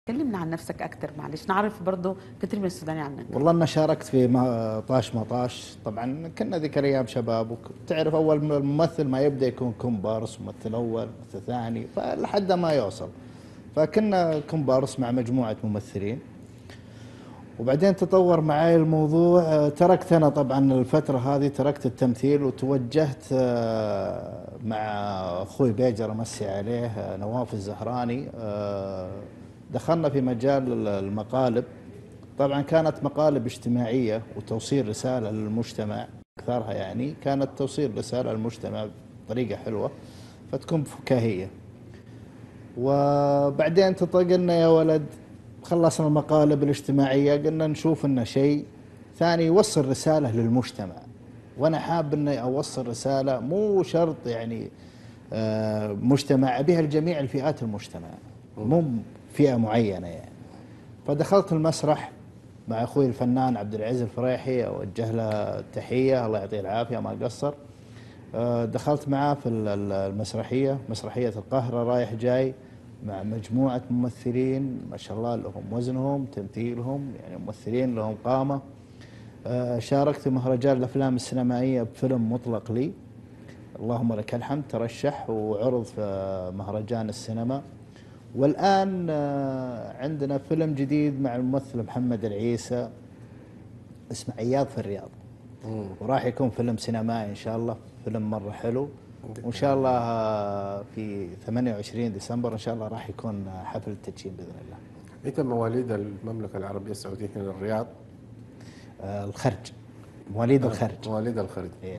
كلمنا عن نفسك أكثر معلش، نعرف برضه كثير من السوداني عنك. والله أنا شاركت في طاش مطاش، طبعا كنا ذيك الأيام شباب، وتعرف أول ما الممثل ما يبدأ يكون كومبارس، ممثل أول ممثل ثاني فلحد ما يوصل. فكنا كومبارس مع مجموعة ممثلين، وبعدين تطور معي الموضوع. تركت أنا طبعا الفترة هذه، تركت التمثيل وتوجهت مع أخوي بيجر أمسي عليه، نواف الزهراني. دخلنا في مجال المقالب. طبعا كانت مقالب اجتماعية وتوصيل رسالة للمجتمع، أكثرها يعني كانت توصيل رسالة للمجتمع بطريقة حلوة، فتكون فكاهية. وبعدين قلنا يا ولد، خلصنا المقالب الاجتماعية، قلنا نشوف لنا شيء ثاني يوصل رسالة للمجتمع. وأنا حاب أني أوصل رسالة مو شرط يعني مجتمع، بها لجميع الفئات المجتمع، مو فئة معينة يعني. فدخلت المسرح مع أخوي الفنان عبد العزيز الفريحي، أوجه له التحية الله يعطيه العافية ما قصر. دخلت معاه في المسرحية، مسرحية القاهرة رايح جاي، مع مجموعة ممثلين ما شاء الله لهم وزنهم تمثيلهم، يعني ممثلين لهم قامة. شاركت في مهرجان الأفلام السينمائية بفيلم مطلق لي، اللهم لك الحمد، ترشح وعرض في مهرجان السينما. والآن عندنا فيلم جديد مع الممثل محمد العيسى اسمه عياض في الرياض، وراح يكون فيلم سينمائي إن شاء الله، فيلم مرة حلو. وإن شاء الله في 28 ديسمبر إن شاء الله راح يكون حفل التدشين بإذن الله. أنت مواليد المملكة العربية السعودية هنا الرياض؟ الخرج، مواليد الخرج. مواليد الخرج.